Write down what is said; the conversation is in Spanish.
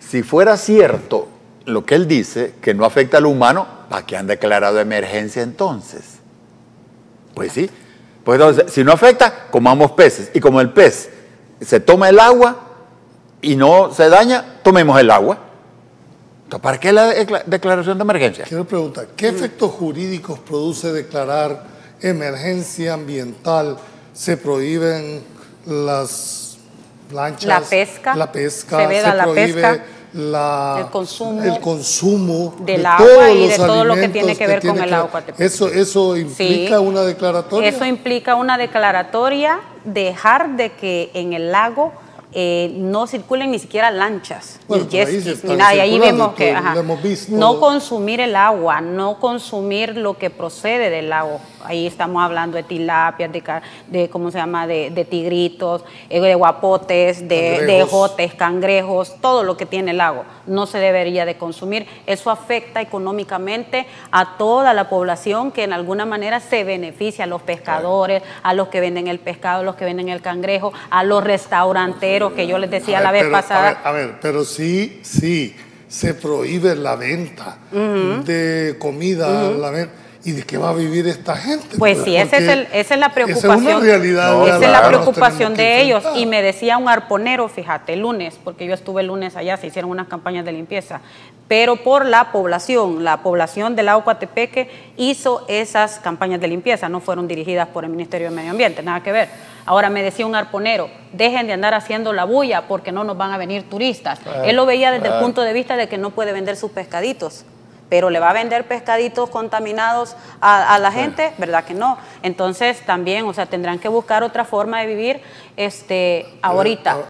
Si fuera cierto lo que él dice, que no afecta al humano, ¿para qué han declarado emergencia entonces? Pues sí. Pues entonces, si no afecta, comamos peces. Y como el pez se toma el agua y no se daña, tomemos el agua. Entonces, ¿para qué la declaración de emergencia? Quiero preguntar, ¿qué efectos jurídicos produce declarar emergencia ambiental? ¿Se prohíben las lanchas? La pesca. Se veda la prohíbe pesca. el consumo del agua y de todo lo que tiene que ver con el agua. ¿Eso implica una declaratoria? Eso implica una declaratoria, dejar de que en el lago no circulen ni siquiera lanchas, bueno, ni jet skis, ni nada. Y ahí vemos que no consumir el agua, no consumir lo que procede del lago. Ahí estamos hablando de tilapias, de ¿cómo se llama? De tigritos, de guapotes, de ejotes, cangrejos, todo lo que tiene el lago. No se debería de consumir. Eso afecta económicamente a toda la población que en alguna manera se beneficia, a los pescadores, a los que venden el pescado, a los que venden el cangrejo, a los restauranteros, que yo les decía la vez pasada. A ver, pero sí, se prohíbe la venta de comida, la venta. ¿Y de qué va a vivir esta gente? Pues sí, esa es la preocupación. Esa es una realidad. Esa es la preocupación de ellos. Y me decía un arponero, fíjate, el lunes, porque yo estuve el lunes allá, se hicieron unas campañas de limpieza, pero por la población del lago Coatepeque hizo esas campañas de limpieza, no fueron dirigidas por el Ministerio de Medio Ambiente, nada que ver. Ahora me decía un arponero, dejen de andar haciendo la bulla porque no nos van a venir turistas. Él lo veía desde el punto de vista de que no puede vender sus pescaditos, pero le va a vender pescaditos contaminados a la gente, ¿verdad que no? Entonces también, o sea, tendrán que buscar otra forma de vivir ahorita.